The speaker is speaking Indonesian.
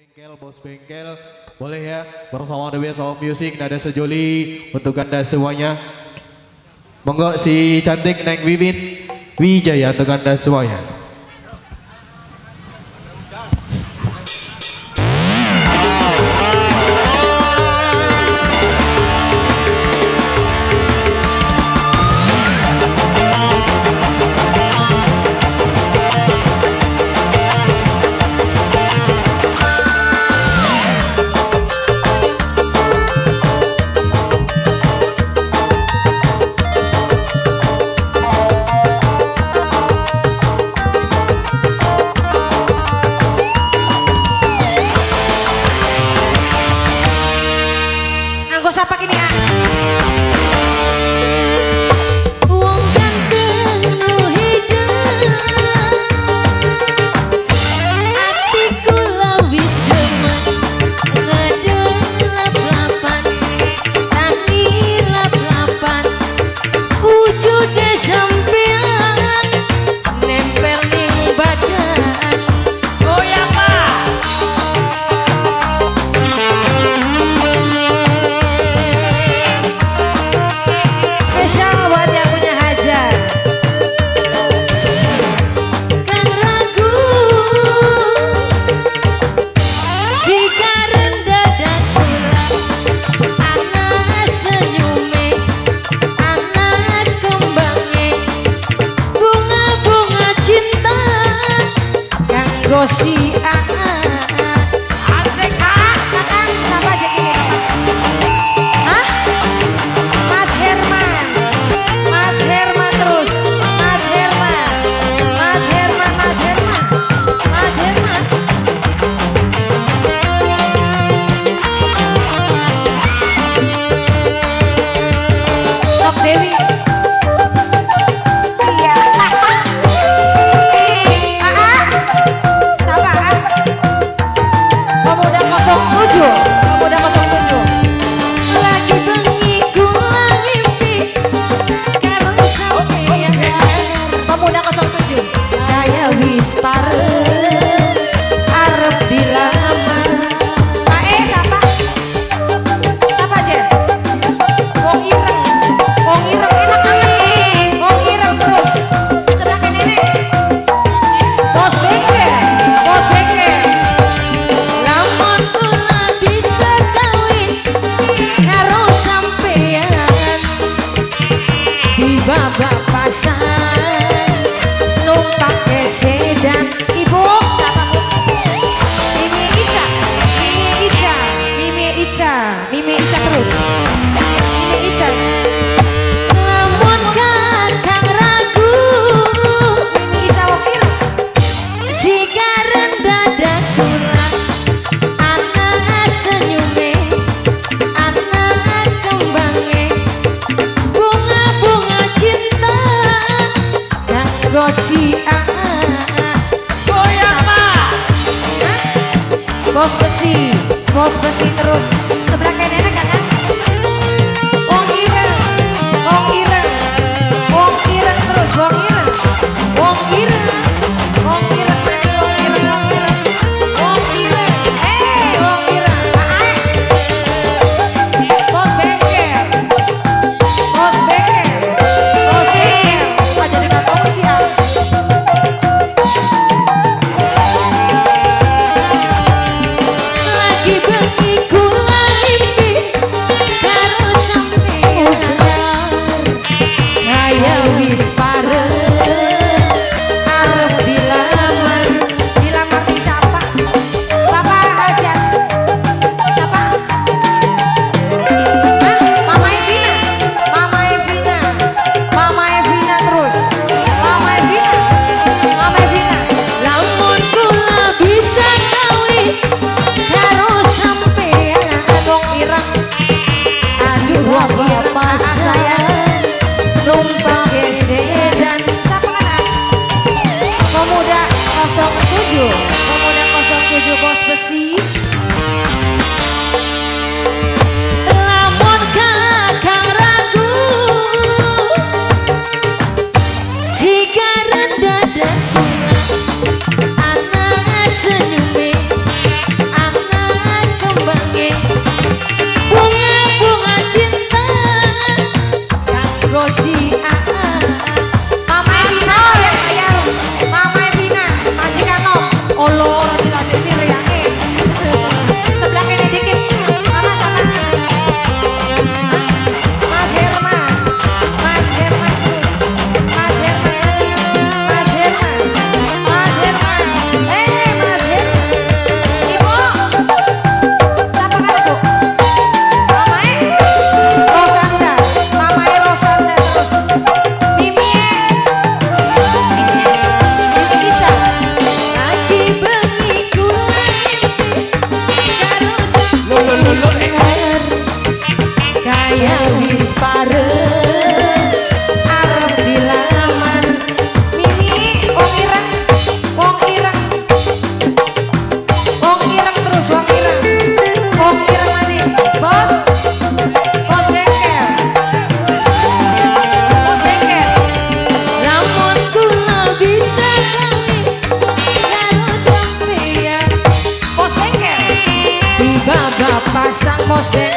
Bos Bengkel, boleh ya bersama The Best of Music, nada sejoli untuk anda semuanya. Monggo si cantik Neng Wiwin Wijaya untuk anda semuanya. Sapa kini ya? Gosi asik siapa aja ini? Hah? Mas Herman terus Mas Herman Nok Dewi. Bapak pasan numpak sedan ibu siapa bu? Mimi Ica terus Mimi Ica. Lamun kadang ragu Mimi Ica wakil sigaran dada kurang anak senyume anak kembange gosi bos besi terus sebelah kanan enak kan? Wong ireng terus wong ireng jadi nggak tahu sih ya. Pemuda 07 bos besi. Lamun kakang ragu sigaran dada anak senyume anak Mos